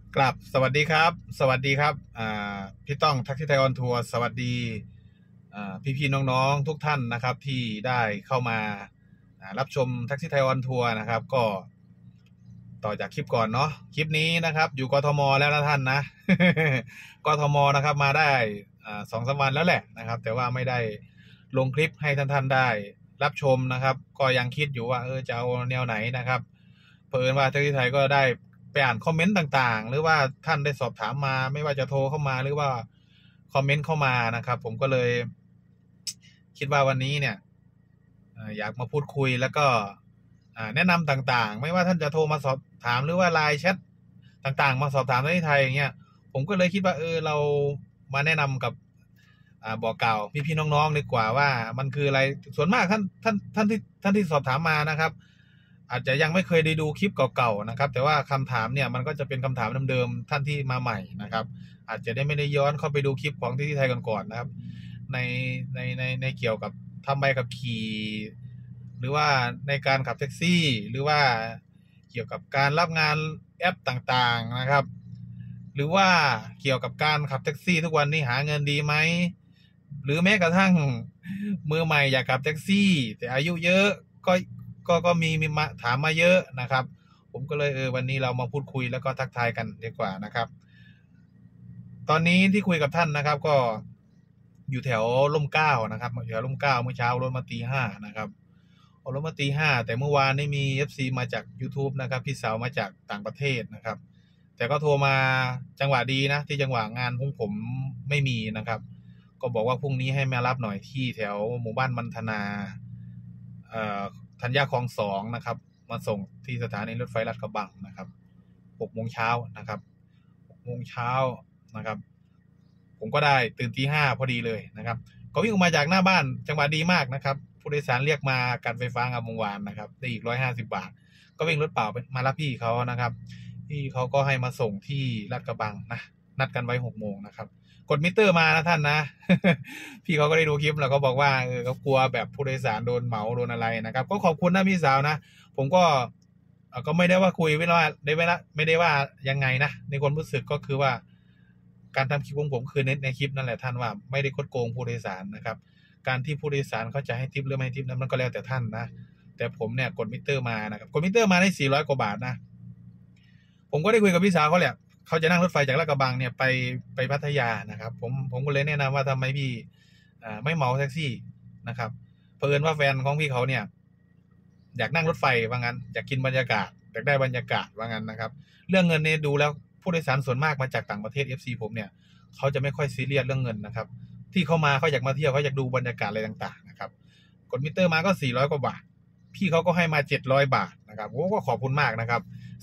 กลับสวัสดีครับสวัสดีครับพี่ต้องทักที่ไทยออนทัวร์สวัสดีพี่ๆน้องๆทุกท่านนะครับที่ได้เข้ามารับชมทักที่ไทยออนทัวร์นะครับก็ต่อจากคลิปก่อนเนาะคลิปนี้นะครับอยู่กทมแล้วนะท่านนะกทมนะครับมาได้2-3 วันแล้วแหละนะครับแต่ว่าไม่ได้ลงคลิปให้ท่านได้รับชมนะครับก็ยังคิดอยู่ว่าจะเอาแนวไหนนะครับเผอิญว่าทักที่ไทยก็ได้ไปอ่านคอมเมนต์ต่างๆหรือว่าท่านได้สอบถามมาไม่ว่าจะโทรเข้ามาหรือว่าคอมเมนต์เข้ามานะครับผมก็เลยคิดว่าวันนี้เนี่ยอยากมาพูดคุยแล้วก็แนะนำต่างๆไม่ว่าท่านจะโทรมาสอบถามหรือว่าไลน์แชทต่างๆมาสอบถามในไทยอย่างเงี้ยผมก็เลยคิดว่าเรามาแนะนำกับบอกกล่าวพี่ๆน้องๆดีกว่าว่ามันคืออะไรส่วนมากท่านที่สอบถามมานะครับอาจจะยังไม่เคยได้ดูคลิปเก่าๆนะครับแต่ว่าคำถามเนี่ยมันก็จะเป็นคำถามเดิมๆท่านที่มาใหม่นะครับอาจจะได้ไม่ได้ย้อนเข้าไปดูคลิปของที่ไทยก่อนๆนะครับในในเกี่ยวกับทำใบขับขี่หรือว่าในการขับแท็กซี่หรือว่าเกี่ยวกับการรับงานแอปต่างๆนะครับหรือว่าเกี่ยวกับการขับแท็กซี่ทุกวันนี้หาเงินดีไหมหรือแม้กระทั่งมือใหม่อยากขับแท็กซี่แต่อายุเยอะก็ก็มีมาถามมาเยอะนะครับผมก็เลยวันนี้เรามาพูดคุยแล้วก็ทักทายกันดีกว่านะครับตอนนี้ที่คุยกับท่านนะครับก็อยู่แถวร่มเกล้านะครับอยู่แถวร่มเกล้าเมื่อเช้ารถมาตี 5นะครับรถมาตี 5แต่เมื่อวานนี้มี FC มาจาก YouTube นะครับพี่สาวมาจากต่างประเทศนะครับแต่ก็โทรมาจังหวะดีนะที่จังหวะงานของผมไม่มีนะครับก็บอกว่าพรุ่งนี้ให้มารับหน่อยที่แถวหมู่บ้านมันธนาเอ่อธัญญาคลอง2นะครับมาส่งที่สถานีรถไฟลาดกระบังนะครับ6 โมงเช้านะครับ6 โมงเช้านะครับผมก็ได้ตื่นตี 5พอดีเลยนะครับก็วิ่งออกมาจากหน้าบ้านจังหวะดีมากนะครับผู้โดยสารเรียกมาการไฟฟ้างามวงวานนะครับได้อีก150 บาทก็วิ่งรถเปล่ามารับพี่เขานะครับพี่เขาก็ให้มาส่งที่ลาดกระบังนะนัดกันไว้6 โมงนะครับกดมิเตอร์มานะท่านนะ พี่เขาก็ได้ดูคลิปแล้วก็บอกว่าเขากลัวแบบผู้โดยสารโดนเหมาโดนอะไรนะครับก็ขอบคุณนะพี่สาวนะผมก็ไม่ได้ว่าคุยไม่ว่าได้เวลาไม่ได้ว่ายังไงนะในความรู้สึกก็คือว่าการทำคลิปของผมคือในคลิปนั่นแหละท่านว่าไม่ได้คดโกงผู้โดยสารนะครับการที่ผู้โดยสารเขาจะให้ทิปหรือไม่ให้ทิปนั้นมันก็แล้วแต่ท่านนะแต่ผมเนี่ยกดมิเตอร์มานะครับกดมิเตอร์มาได้400 กว่าบาทนะผมก็ได้คุยกับพี่สาวเขาแหละเขาจะนั่งรถไฟจากลาดกระบังเนี่ยไปพัทยานะครับผมก็เลยแนะนำว่าทำไมพี่ไม่เหมาแท็กซี่นะครับเผอิญว่าแฟนของพี่เขาเนี่ยอยากนั่งรถไฟว่างั้นอยากกินบรรยากาศอยากได้บรรยากาศว่างั้นนะครับเรื่องเงินเนี่ยดูแล้วผู้โดยสารส่วนมากมาจากต่างประเทศ FC ผมเนี่ยเขาจะไม่ค่อยซีเรียสเรื่องเงินนะครับที่เขามาเขาอยากมาเที่ยวเขาอยากดูบรรยากาศอะไรต่างๆนะครับกดมิเตอร์มาก็400 กว่าบาทพี่เขาก็ให้มา700 บาทนะครับโอ้ก็ขอบคุณมากนะครับ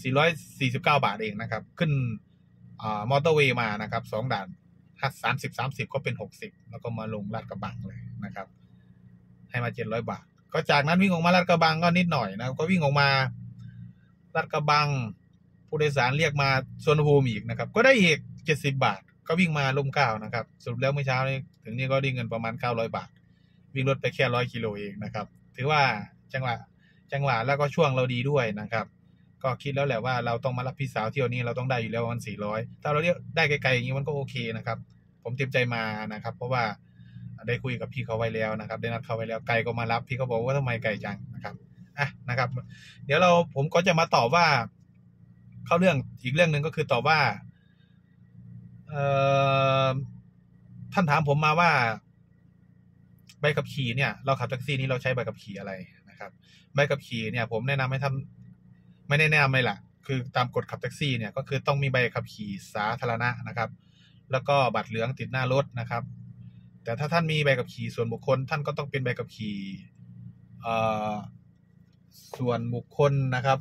449 บาทเองนะครับขึ้นมอเตอร์เวย์มานะครับ2 ด่าน30 ก็เป็น60แล้วก็มาลงลาดกระบังเลยนะครับให้มา700 บาทก็จากนั้นวิ่งออกมาลาดกระบังก็นิดหน่อยนะก็วิ่งออกมาลาดกระบังผู้โดยสารเรียกมาสวนภูมิอีกนะครับก็ได้อีก70 บาทก็วิ่งมาร่มเกล้านะครับสรุปแล้วเมื่อเช้านี้ถึงนี่ก็ได้เงินประมาณ900 บาทวิ่งรถไปแค่100 กิโลเองนะครับถือว่าจังหวะแล้วก็ช่วงเราดีด้วยนะครับก็คิดแล้วแหละว่าเราต้องมารับพี่สาวเที่ยวนี้เราต้องได้อยู่แล้ววัน400ถ้าเราเรียกได้ไกลๆอย่างนี้มันก็โอเคนะครับผมเต็มใจมานะครับเพราะว่าได้คุยกับพี่เขาไว้แล้วนะครับได้นัดเขาไว้แล้วไกลก็มารับพี่เขาบอกว่าทำไมไกลจังนะครับนะครับเดี๋ยวผมก็จะมาตอบว่าเข้าเรื่องอีกเรื่องหนึ่งก็คือตอบว่าท่านถามผมมาว่าใบขับขี่เนี่ยเราขับแท็กซี่นี้เราใช้ใบขับขี่อะไรนะครับใบขับขี่เนี่ยผมแนะนำให้ทำไม่ได้แนะนำเลยล่ะคือตามกฎขับแท็กซี่เนี่ยก็คือต้องมีใบขับขี่สาธารณะนะครับแล้วก็บัตรเหลืองติดหน้ารถนะครับแต่ถ้าท่านมีใบขับขี่ส่วนบุคคลท่านก็ต้องเป็นใบขับขี่ส่วนบุคคลนะครับ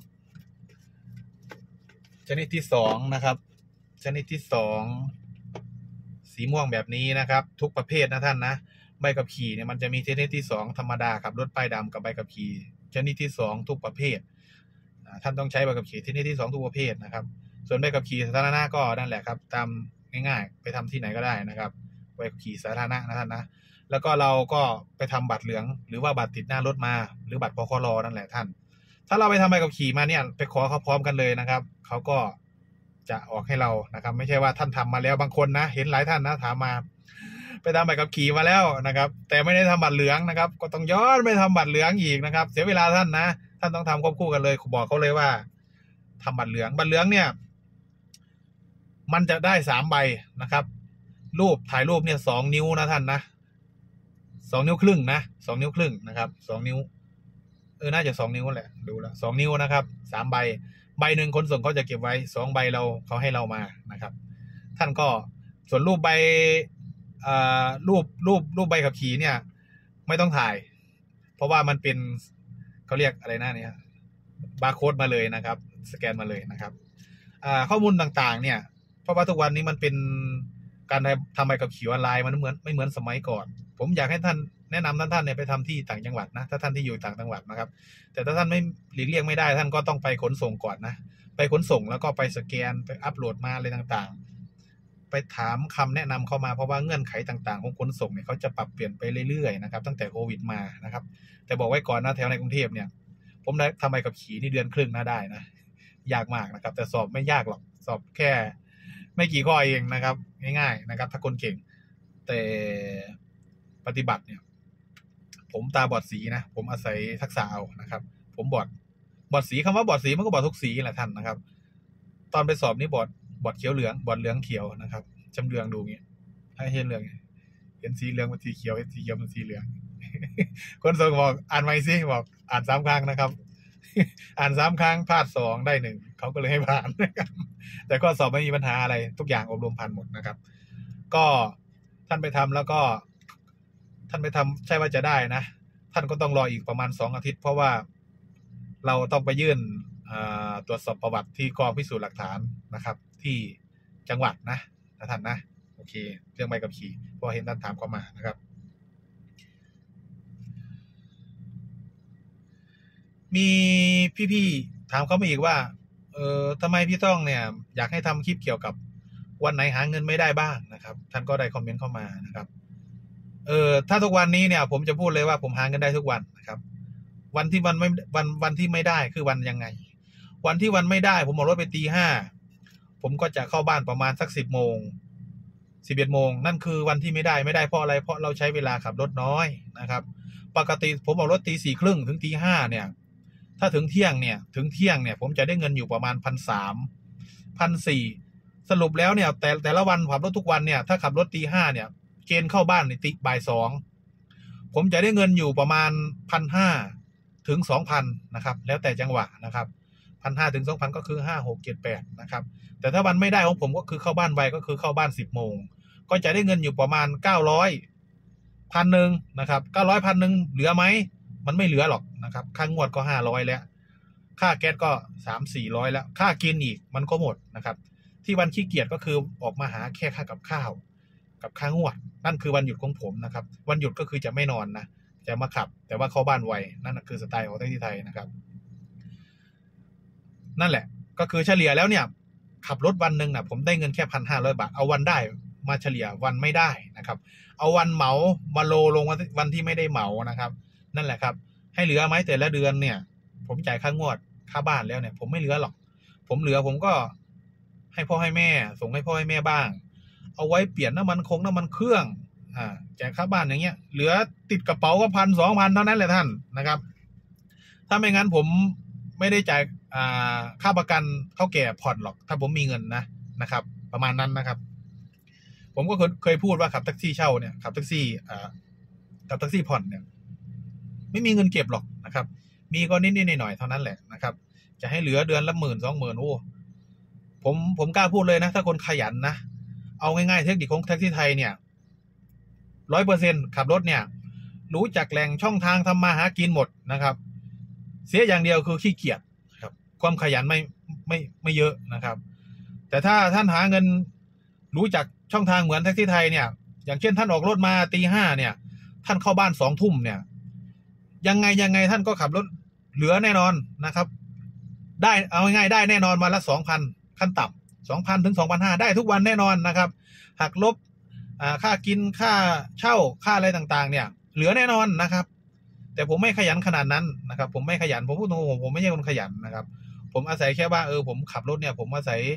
ชนิดที่2นะครับชนิดที่2สีม่วงแบบนี้นะครับทุกประเภทนะท่านนะใบขับขี่เนี่ยมันจะมีชนิดที่2ธรรมดาครับรถป้ายดำกับใบขับขี่ชนิดที่2ทุกประเภทท่านต้องใช้ใบขับขี่ชนิดที่2ทุกประเภทนะครับส่วนใบขับขี่สาธารณะก็นั่นแหละครับตามง่ายๆไปทำที่ไหนก็ได้นะครับใบขับขี่สาธารณะนะท่านนะแล้วก็เราก็ไปทำบัตรเหลืองหรือว่าบัตรติดหน้ารถมาหรือบัตรปครนั่นแหละท่านถ้าเราไปทำใบขับขี่มาเนี่ยไปขอเขาพร้อมกันเลยนะครับเขาก็จะออกให้เรานะครับไม่ใช่ว่าท่านทำมาแล้วบางคนนะเห็นหลายท่านนะถามมาไปทำใบขับขี่มาแล้วนะครับแต่ไม่ได้ทำบัตรเหลืองนะครับก็ต้องย้อนไปทำบัตรเหลืองอีกนะครับเสียเวลาท่านนะท่านต้องทำควบคู่กันเลยบอกเขาเลยว่าทำบัตรเหลืองเนี่ยมันจะได้3 ใบนะครับรูปถ่ายรูปเนี่ย2 นิ้วนะท่านนะ2 นิ้วครึ่งนะ2 นิ้วครึ่งนะครับ2 นิ้วน่าจะ2 นิ้วแหละดูแล้ว2 นิ้วนะครับ3 ใบหนึ่งคนส่งเขาจะเก็บไว้2 ใบเขาให้เรามานะครับท่านก็ส่วนรูปใบรูปใบขับขี่เนี่ยไม่ต้องถ่ายเพราะว่ามันเป็นเขาเรียกอะไรนะเนี่ยบาร์โค้ดมาเลยนะครับสแกนมาเลยนะครับข้อมูลต่างๆเนี่ยเพราะว่าทุกวันนี้มันเป็นการทำใบขับขี่ออนไลน์มันไม่เหมือนสมัยก่อนผมอยากให้ท่านแนะนำท่านเนี่ยไปทำที่ต่างจังหวัดนะถ้าท่านที่อยู่ต่างจังหวัดนะครับแต่ถ้าท่านไม่หลีกเลี่ยงไม่ได้ท่านก็ต้องไปขนส่งก่อนนะไปขนส่งแล้วก็ไปสแกนไปอัปโหลดมาอะไรต่างๆไปถามคำแนะนำเข้ามาเพราะว่าเงื่อนไขต่างๆของขนส่งเนี่ยเขาจะปรับเปลี่ยนไปเรื่อยๆนะครับตั้งแต่โควิดมานะครับแต่บอกไว้ก่อนนะแถวในกรุงเทพเนี่ยผมได้ทำใบขับขี่นี่เดือนครึ่งนะได้นะยากมากนะครับแต่สอบไม่ยากหรอกสอบแค่ไม่กี่ข้อเองนะครับง่ายๆนะครับถ้าคนเก่งแต่ปฏิบัติเนี่ยผมตาบอดสีนะผมอาศัยทักษะเอานะครับผมบอดสีคำว่าบอดสีมันก็บอดทุกสีแหละท่านนะครับตอนไปสอบนี่บอดเขียวเหลืองบอดเหลืองเขียวนะครับจำเรืองดูเงี้ยให้เห็นเหลืองเห็นสีเหลืองเป็นสีเขียวเห็นสีเขียวเป็นสีเหลืองคนส่งบอกอ่านใหม่สิบอกอ่าน3 ครั้งนะครับอ่าน3 ครั้งพลาด2ได้1เขาก็เลยให้ผ่านนะครับแต่ก็สอบไม่มีปัญหาอะไรทุกอย่างอบรมผ่านหมดนะครับก็ท่านไปทำแล้วก็ท่านไปทำใช่ว่าจะได้นะท่านก็ต้องรออีกประมาณ2 อาทิตย์เพราะว่าเราต้องไปยื่นตรวจสอบประวัติที่กองพิสูจน์หลักฐานนะครับที่จังหวัดนะท่านนะโอเคเรื่องใบขับขี่พอเห็นท่านถามเข้ามานะครับมีพี่ๆถามเขามาอีกว่าทำไมพี่ต้องเนี่ยอยากให้ทำคลิปเกี่ยวกับวันไหนหาเงินไม่ได้บ้างนะครับท่านก็ได้คอมเมนต์เข้ามานะครับถ้าทุกวันนี้เนี่ยผมจะพูดเลยว่าผมหาเงินได้ทุกวันนะครับวันที่วันที่ไม่ได้คือวันยังไงวันที่วันไม่ได้ผมเอารถไปตี 5ผมก็จะเข้าบ้านประมาณสัก10 โมง11 โมงนั่นคือวันที่ไม่ได้เพราะอะไรเพราะเราใช้เวลาขับรถน้อยนะครับปกติผมเอารถตี 4 ครึ่งถึงตี 5เนี่ยถ้าถึงเที่ยงเนี่ยผมจะได้เงินอยู่ประมาณ1,300 1,400สรุปแล้วเนี่ยแต่ละวันขับรถทุกวันเนี่ยถ้าขับรถตี 5เนี่ยเกณฑ์เข้าบ้านในตีบ่าย 2ผมจะได้เงินอยู่ประมาณ1,500 ถึง 2,000นะครับแล้วแต่จังหวะนะครับ1,500 ถึง 2,000ก็คือ5 6 7 8นะครับแต่ถ้าวันไม่ได้ของผมก็คือเข้าบ้านไวก็คือเข้าบ้าน10 โมงก็จะได้เงินอยู่ประมาณ900 1,000นะครับ900 1,000เหลือไหมมันไม่เหลือหรอกนะครับค่างวดก็500แล้วค่าแก๊สก็300-400แล้วค่ากินอีกมันก็หมดนะครับที่วันขี้เกียจก็คือออกมาหาแค่ค่ากับข้าวกับค่างวดนั่นคือวันหยุดของผมนะครับวันหยุดก็คือจะไม่นอนนะจะมาขับแต่ว่าเข้าบ้านไวนั่นคือสไตล์ของที่ไทยนะครับนั่นแหละก็คือเฉลี่ยแล้วเนี่ยขับรถวันหนึ่งนะผมได้เงินแค่1,500 บาทเอาวันได้มาเฉลี่ยวันไม่ได้นะครับเอาวันเหมามาโลลงวันที่ไม่ได้เหมานะครับนั่นแหละครับให้เหลือไหมแต่ละเดือนเนี่ยผมจ่ายค่างวดค่าบ้านแล้วเนี่ยผมไม่เหลือหรอกผมเหลือผมก็ให้พ่อให้แม่ส่งให้พ่อให้แม่บ้างเอาไว้เปลี่ยนน้ำมันเครื่องจ่ายค่าบ้านอย่างเงี้ยเหลือติดกระเป๋าก็1,000-2,000เท่านั้นแหละท่านนะครับถ้าไม่งั้นผมไม่ได้จ่ายค่าประกันเท่าแก่ผ่อนหรอกถ้าผมมีเงินนะครับประมาณนั้นนะครับผมก็เคยพูดว่าขับแท็กซี่เช่าเนี่ยขับแท็กซี่ผ่อนเนี่ยไม่มีเงินเก็บหรอกนะครับมีก็นิดๆหน่อยๆเท่านั้นแหละนะครับจะให้เหลือเดือนละ10,000-20,000โอ้ผมกล้าพูดเลยนะถ้าคนขยันนะเอาง่ายๆเทคนิคของแท็กซี่ไทยเนี่ย100%ขับรถเนี่ยรู้จักแหล่งช่องทางทำมาหากินหมดนะครับเสียอย่างเดียวคือขี้เกียจครับความขยันไม่เยอะนะครับแต่ถ้าท่านหาเงินรู้จักช่องทางเหมือนแท็กซี่ไทยเนี่ยอย่างเช่นท่านออกรถมาตี 5เนี่ยท่านเข้าบ้าน2 ทุ่มเนี่ยยังไงท่านก็ขับรถเหลือแน่นอนนะครับได้เอาง่ายๆได้แน่นอนวันละ 2,000 ขั้นต่ำ 2,000 ถึง 2,500ได้ทุกวันแน่นอนนะครับหักลบค่ากินค่าเช่าค่าอะไรต่างๆเนี่ยเหลือแน่นอนนะครับแต่ผมไม่ขยันขนาดนั้นนะครับผมไม่ขยันผมพูดตรงๆผมไม่ใช่คนขยันนะครับผมอาศัยแค่ว่าผมขับรถเนี่ยผมอาศัย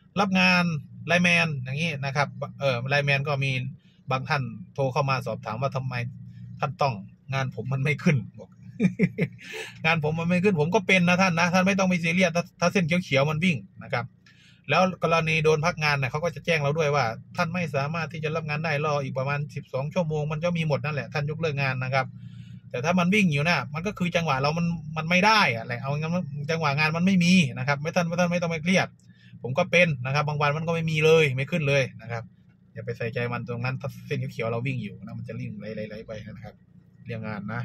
รับงานไลน์แมนอย่างนี้นะครับไลน์แมนก็มีบางท่านโทรเข้ามาสอบถามว่าทำไมท่านต้องงานผมมันไม่ขึ้นบอก งานผมมันไม่ขึ้นผมก็เป็นนะท่านนะท่านไม่ต้องไปซีเรียสถ้าเส้นเขียวๆมันวิ่งนะครับแล้วกรณีโดนพักงานเนี่ยเขาก็จะแจ้งเราด้วยว่าท่านไม่สามารถที่จะรับงานได้รออีกประมาณ12 ชั่วโมงมันจะมีหมดนั่นแหละท่านยกเลิกงานนะครับแต่ถ้ามันวิ่งอยู่นะมันก็คือจังหวะเรามันไม่ได้อะไรเอางั้นจังหวะงานมันไม่มีนะครับไม่ท่านไม่ต้องไปเครียดผมก็เป็นนะครับบางวันมันก็ไม่มีเลยไม่ขึ้นเลยนะครับอย่าไปใส่ใจมันตรงนั้นถ้าเส้นเขียวเราวิ่งอยู่นะมันจะลิ่งไหลไปนะครับเรื่องงานนะ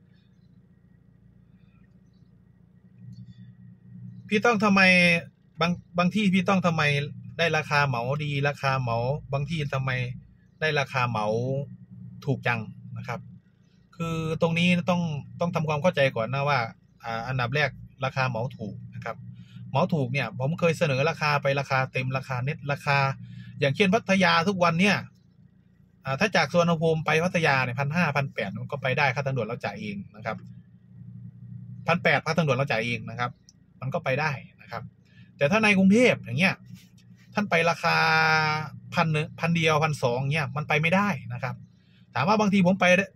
พี่ต้องทำไมบางที่พี่ต้องทำไมได้ราคาเหมาดีราคาเหมาบางที่ทำไมได้ราคาเหมาถูกจังนะครับคือตรงนี้ต้องทำความเข้าใจก่อนนะว่าอันดับแรกราคาเหมาถูกนะครับเหมาถูกเนี่ยผมเคยเสนอราคาไปราคาเต็มราคาเน็ตราคาอย่างเช่นพัทยาทุกวันเนี่ยถ้าจากสุวรรณภูมิไปพัทยาเนี่ย1,500 1,800มันก็ไปได้ค่าทางด่วนเราจ่ายเองนะครับ1,800ค่าทางด่วนเราจ่ายเองนะครับมันก็ไปได้นะครับแต่ถ้าในกรุงเทพอย่างเงี้ยท่านไปราคา1,000เดียว1,200เนี่ยมันไปไม่ได้นะครับถามว่าบางทีผมไปได้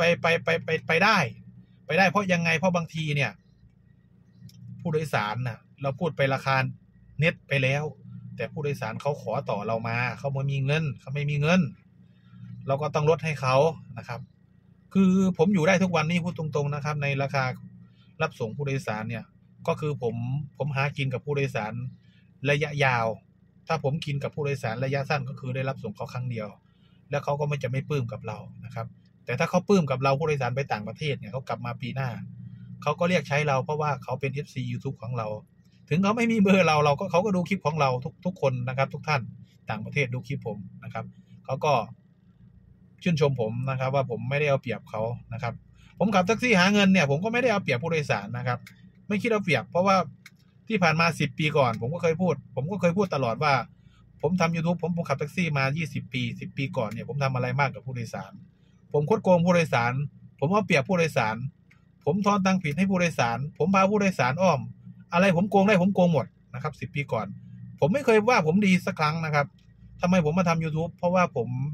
เพราะยังไงเพราะบางทีเนี่ยผู้โดยสารน่ะเราพูดไปราคาเน็ตไปแล้วแต่ผู้โดยสารเขาขอต่อเรามาเขาไม่มีเงินเราก็ต้องลดให้เขานะครับคือผมอยู่ได้ทุกวันนี้พูดตรงๆนะครับในราคารับส่งผู้โดยสารเนี่ยก็คือผมหากินกับผู้โดยสารระยะยาวถ้าผมกินกับผู้โดยสารระยะสั้นก็คือได้รับส่งเขาครั้งเดียวแล้วเขาก็ไม่จะไม่ปลื้มกับเรานะครับแต่ถ้าเขาปลื้มกับเราผู้โดยสารไปต่างประเทศเนี่ยเขากลับมาปีหน้าเขาก็เรียกใช้เราเพราะว่าเขาเป็น FC YouTube ของเราถึงเขาไม่มีเบอร์เราก็เขาก็ดูคลิปของเราทุกคนนะครับทุกท่านต่างประเทศดูคลิปผมนะครับเขาก็ชื่นชมผมนะครับว่าผมไม่ได้เอาเปรียบเขานะครับผมขับแท็กซี่หาเงินเนี่ยผมก็ไม่ได้เอาเปรียบผู้โดยสารนะครับไม่คิดเอาเปรียบเพราะว่าที่ผ่านมา10 ปีก่อนผมก็เคยพูดตลอดว่าผมทำ YouTube ผมขับแท็กซี่มา20 ปี10 ปีก่อนเนี่ยผมทำอะไรมากกับผู้โดยสารผมคดโกงผู้โดยสารผมเอาเปรียบผู้โดยสารผมทอนตังค์ผิดให้ผู้โดยสารผมพาผู้โดยสารอ้อมอะไรผมโกงได้ผมโกงหมดนะครับ10 ปีก่อนผมไม่เคยว่าผมดีสักครั้งนะครับทำไมผมมาทำ YouTube เพราะว่า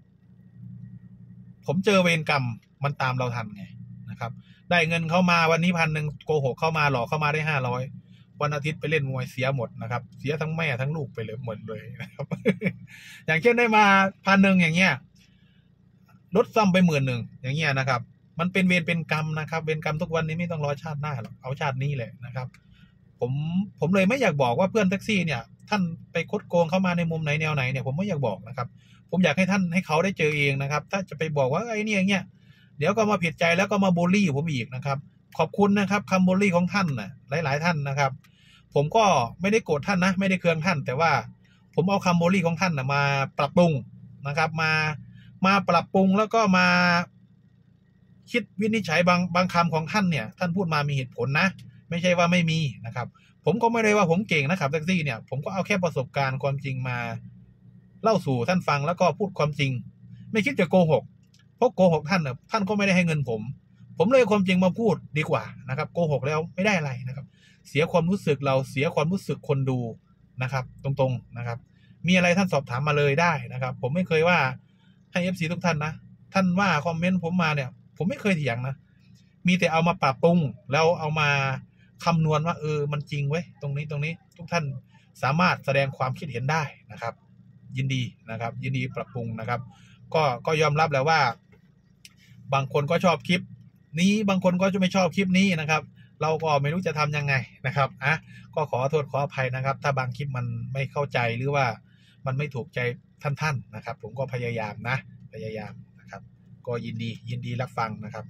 ผมเจอเวรกรรมมันตามเราทันไงนะครับได้เงินเข้ามาวันนี้1,000โกหกเข้ามาหลอกเข้ามาได้500วันอาทิตย์ไปเล่นมวยเสียหมดนะครับเสียทั้งแม่ทั้งลูกไปเลยหมดเลยนะครับ อย่างเช่นได้มา1,000อย่างเงี้ยลดซ่อมไป10,000อย่างเงี้ยนะครับมันเป็นเวรเป็นกรรมนะครับเวรกรรมทุกวันนี้ไม่ต้องรอชาติหน้าหรอกเอาชาตินี้แหละนะครับผมเลยไม่อยากบอกว่าเพื่อนแท็กซี่เนี่ยท่านไปคดโกงเข้ามาในมุมไหนแนวไหนเนี่ยผมไม่อยากบอกนะครับผมอยากให้ท่านให้เขาได้เจอเองนะครับถ้าจะไปบอกว่าไอ้นี่อย่างเงี้ยเดี๋ยวก็มาผิดใจแล้วก็มาบูลลี่ผมอีกนะครับขอบคุณนะครับคำบูลลี่ของท่านนะหลายๆท่านนะครับผมก็ไม่ได้โกรธท่านนะไม่ได้เคืองท่านแต่ว่าผมเอาคำบูลลี่ของท่านนะมาปรับปรุงนะครับมาปรับปรุงแล้วก็มาคิดวินิจฉัยบางคำของท่านเนี่ยท่านพูดมามีเหตุผลนะไม่ใช่ว่าไม่มีนะครับผมก็ไม่ได้ว่าผมเก่งนะครับแท็กซี่เนี่ยผมก็เอาแค่ประสบการณ์ความจริงมาเล่าสู่ท่านฟังแล้วก็พูดความจริงไม่คิดจะโกหกเพราะโกหกท่านเนี่ยท่านก็ไม่ได้ให้เงินผมเลยความจริงมาพูดดีกว่านะครับโกหกแล้วไม่ได้อะไรนะครับเสียความรู้สึกเราเสียความรู้สึกคนดูนะครับตรงๆนะครับมีอะไรท่านสอบถามมาเลยได้นะครับผมไม่เคยว่าให้ FC ทุกท่านนะท่านว่าคอมเมนต์ผมมาเนี่ยผมไม่เคยเถียงนะมีแต่เอามาปรับปรุงแล้วเอามาคำนวณว่ามันจริงเว้ยตรงนี้ทุกท่านสามารถแสดงความคิดเห็นได้นะครับยินดีนะครับยินดีปรับปรุงนะครับก็ยอมรับแล้วว่าบางคนก็ชอบคลิปนี้บางคนก็จะไม่ชอบคลิปนี้นะครับเราก็ไม่รู้จะทำยังไงนะครับก็ขอโทษขออภัยนะครับถ้าบางคลิปมันไม่เข้าใจหรือว่ามันไม่ถูกใจท่านนะครับผมก็พยายามนะครับก็ยินดีรับฟังนะครับ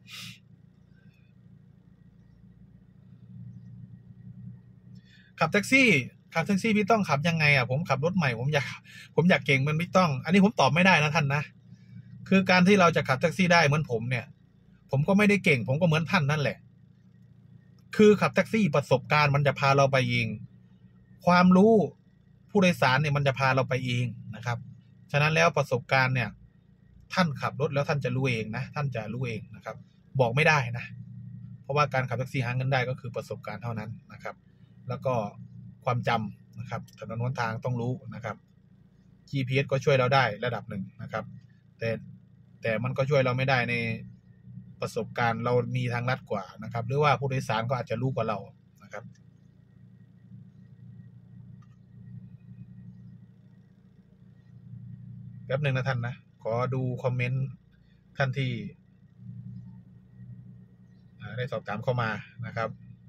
ขับแท็กซี่พี่ต้องขับยังไงผมขับรถใหม่ผมอยากเก่งเหมือนพี่ต้องอันนี้ผมตอบไม่ได้นะท่านนะคือการที่เราจะขับแท็กซี่ได้เหมือนผมเนี่ยผมก็ไม่ได้เก่งผมก็เหมือนท่านนั่นแหละคือขับแท็กซี่ประสบการณ์มันจะพาเราไปเองความรู้ผู้โดยสารเนี่ยมันจะพาเราไปเองนะครับฉะนั้นแล้วประสบการณ์เนี่ยท่านขับรถแล้วท่านจะรู้เองนะท่านจะรู้เองนะครับบอกไม่ได้นะเพราะว่าการขับแท็กซี่หาเงินได้ก็คือประสบการณ์เท่านั้นนะครับแล้วก็ความจำนะครับถนนหนทางต้องรู้นะครับ GPS ก็ช่วยเราได้ระดับหนึ่งนะครับแต่มันก็ช่วยเราไม่ได้ในประสบการณ์เรามีทางลัดกว่านะครับหรือว่าผู้โดยสารก็อาจจะรู้กว่าเรานะครับแป๊บหนึ่งนะท่านนะขอดูคอมเมนต์ท่านที่ได้สอบถามเข้ามานะครับ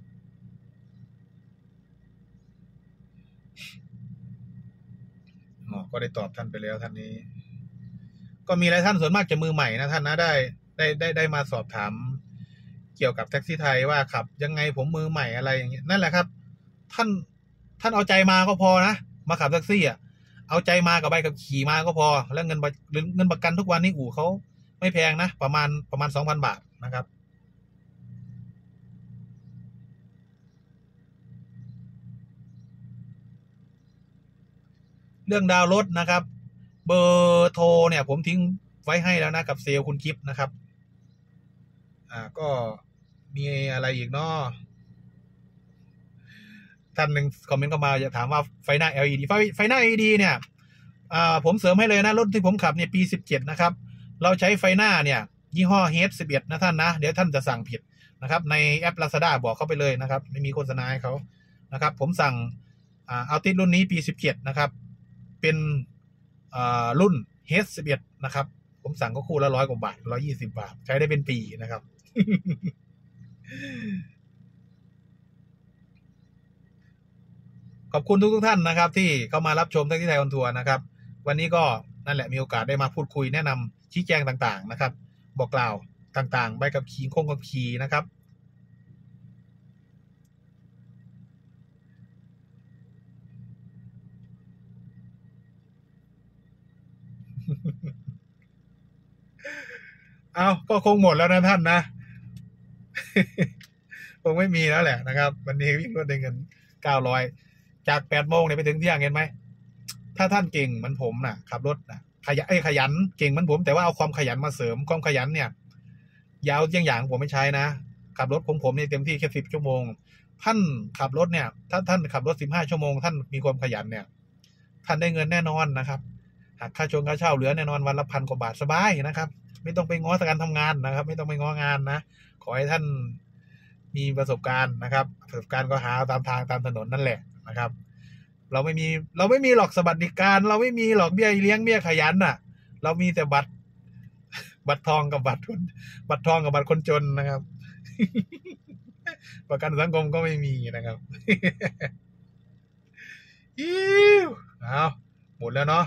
ก็ได้ตอบท่านไปแล้วท่านนี้ก็มีหลายท่านส่วนมากจะมือใหม่นะท่านนะได้มาสอบถามเกี่ยวกับแท็กซี่ไทยว่าขับยังไงผมมือใหม่อะไรอย่างเงี้ยนั่นแหละครับท่านเอาใจมาก็พอนะมาขับแท็กซี่อ่ะเอาใจมากับใบขับขี่มาก็พอแล้วเงินประกันทุกวันนี้อู่เขาไม่แพงนะประมาณ 2,000 บาทนะครับเรื่องดาวน์รถนะครับเบอร์โทรเนี่ยผมทิ้งไว้ให้แล้วนะกับเซลล์คุณกิฟต์นะครับก็มีอะไรอีกเนาะท่านหนึ่งคอมเมนต์เข้ามาจะถามว่าไฟหน้า LED ไฟหน้า LED เนี่ยผมเสริมให้เลยนะรถที่ผมขับเนี่ยปี17นะครับเราใช้ไฟหน้าเนี่ยยี่ห้อ H11 นะท่านนะเดี๋ยวท่านจะสั่งผิดนะครับในแอป Lazada บอกเข้าไปเลยนะครับไม่มีโฆษณาให้เขานะครับผมสั่งเอาติดรุ่นนี้ปี17นะครับเป็นรุ่น H11 นะครับผมสั่งก็คู่ละ100 กว่าบาท120 บาทใช้ได้เป็นปีนะครับ ขอบคุณทุกท่านนะครับที่เข้ามารับชมแท็กซี่ไทยออนทัวร์นะครับวันนี้ก็นั่นแหละมีโอกาสได้มาพูดคุยแนะนำชี้แจงต่างๆนะครับบอกกล่าวต่างๆใบขับขี่โค้งขับขี่นะครับเอาก็คงหมดแล้วนะท่านนะ คงไม่มีแล้วแหละนะครับวันนี้วิ่งรถได้เงิน900จาก8 โมงเนี่ยไปถึงเที่ยงเห็นไหมถ้าท่านเก่งเหมือนผมนะขับรถนะขยันเก่งเหมือนผมแต่ว่าเอาความขยันมาเสริมความขยันเนี่ยยาวอย่างผมไม่ใช้นะขับรถผมเนี่ยเต็มที่แค่10 ชั่วโมงท่านขับรถเนี่ยถ้าท่านขับรถ15 ชั่วโมงท่านมีความขยันเนี่ยท่านได้เงินแน่นอนนะครับหากค่าเช่าเหลือแน่นอนวันละ1,000 กว่าบาทสบายนะครับไม่ต้องไปง้อการทำงานนะครับไม่ต้องไปง้องานนะขอให้ท่านมีประสบการณ์นะครับประสบการณ์ก็หาตามทางตามถนนนั่นแหละนะครับเราไม่มีหรอกสวัสดิการเราไม่มีหรอกเบี้ยเลี้ยงเบี้ยขยันน่ะเรามีแต่บัตรทองกับบัตรทองกับบัตรคนจนนะครับ ประกันสังคมก็ไม่มีนะครับ อิ้วเอาหมดแล้วเนาะ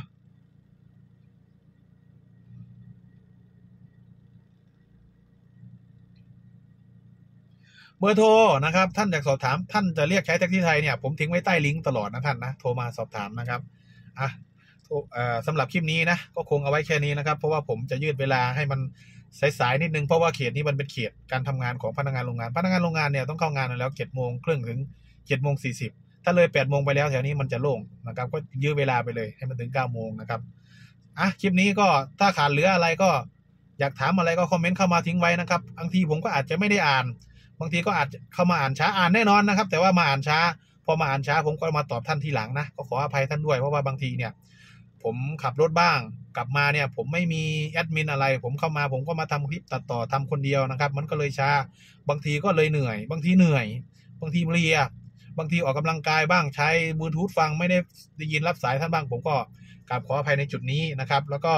เบอร์โทรนะครับท่านอยากสอบถามท่านจะเรียกใช้แท็กซี่ไทยเนี่ยผมทิ้งไว้ใต้ลิงก์ตลอดนะท่านนะโทรมาสอบถามนะครับอ่ะสำหรับคลิปนี้นะก็คงเอาไว้แค่นี้นะครับเพราะว่าผมจะยืดเวลาให้มันสายๆนิดนึงเพราะว่าเขตนี้มันเป็นเขตการทำงานของพนักงานโรงงานเนี่ยต้องเข้างานแล้ว7:30ถึง7:40ถ้าเลย8 โมงไปแล้วแถวนี้มันจะโล่งนะครับก็ยืดเวลาไปเลยให้มันถึง9 โมงนะครับคลิปนี้ก็ถ้าขาดเหลืออะไรก็อยากถามอะไรก็คอมเมนต์เข้ามาทิ้งไว้นะครับบางทีผมก็อาจจะไม่ได้อ่านบางทีก็อาจจะเข้ามาอ่านช้าแน่นอนนะครับแต่ว่ามาอ่านช้าพอมาอ่านช้าผมก็มาตอบท่านทีหลังนะก็ขออภัยท่านด้วยเพราะว่าบางทีเนี่ยผมขับรถบ้างกลับมาเนี่ยผมไม่มีแอดมินอะไรผมเข้ามาผมก็มาทำคลิปตัดต่อทำคนเดียวนะครับมันก็เลยช้าบางทีก็เลยเหนื่อยบางทีเพลียบางทีออกกำลังกายบ้างใช้บลูทูธฟังไม่ได้ยินรับสายท่านบ้างผมก็กราบขออภัยในจุดนี้นะครับแล้วก็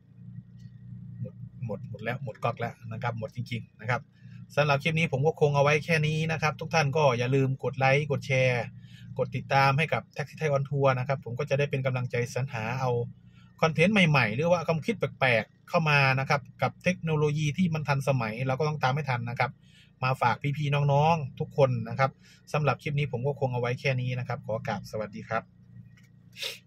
หมดแล้วหมดก๊อกแล้วนะครับหมดจริงๆนะครับสำหรับคลิปนี้ผมก็คงเอาไว้แค่นี้นะครับทุกท่านก็อย่าลืมกดไลค์กดแชร์กดติดตามให้กับแท็กซี่ไทยออนทัวร์นะครับผมก็จะได้เป็นกำลังใจสรรหาเอาคอนเทนต์ใหม่ๆหรือว่าความคิดแปลกๆเข้ามานะครับกับเทคโนโลยีที่มันทันสมัยเราก็ต้องตามให้ทันนะครับมาฝากพี่ๆน้องๆทุกคนนะครับสำหรับคลิปนี้ผมก็คงเอาไว้แค่นี้นะครับขอกราบสวัสดีครับ